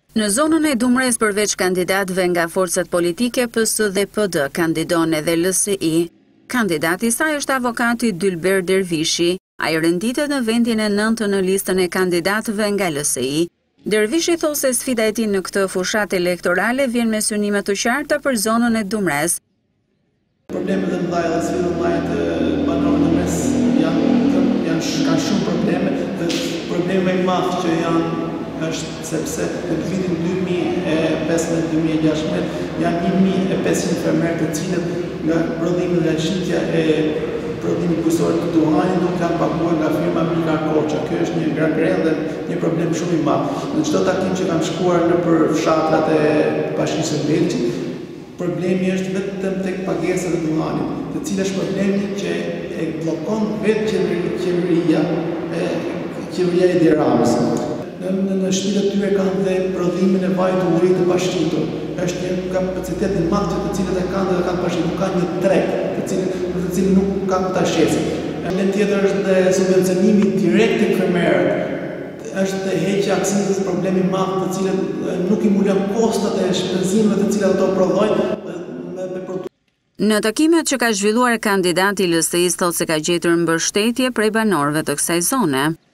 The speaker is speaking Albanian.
Në zonën e Dumres përveç kandidatëve nga forcat politike, PS dhe PD kandidon edhe LSI. Kandidati i saj është avokati Dylber Dervishi. Ai renditet në vendin e 9 në listën e kandidatëve nga LSI. Dervishi thosë se sfida e tij në këtë fushatë elektorale vjen me synime të qarta për zonën e Dumres. Problemet e mëdha dhe sfidat e mëdha të banorëve në mes kanë shumë probleme dhe problemi më i madh që janë është sepse në vitin 2015-2016 janë 1500 fermerë të cilët nga prodhimi dhe shitja e prodhimit bujqësor të duhanit nuk kanë paguar nga firma Mikar Koça. Kjo është një gragrel dhe një problem shumë i madh. Në çdo takim që kam shkuar nëpër fshatrat e Bashkisë së Belgjit, problemi është vetëm tek pagesat e duhanit, të cilat është problemi që e bllokon vetë qeveria e Edi Ramës. Në shtëpitë e tyre kanë dhe prodhimin e vajit të ulërit të pashqitur. Është një kapacitet i madh të cilët e kanë dhe kanë pashqitur. Ka një treg për të cilin nuk kanë ta shesin. Element tjetër është dhe subvencionimi direkt tek fermerët. Është heqja aksizës, problemi i madh të cilët nuk i mbulon kostat e shpenzimeve të cilat ato prodhojnë me produkte. Në takimet që ka zhvilluar kandidati i LSI-s thotë se ka gjetur mbështetje prej banorëve të kësaj zone.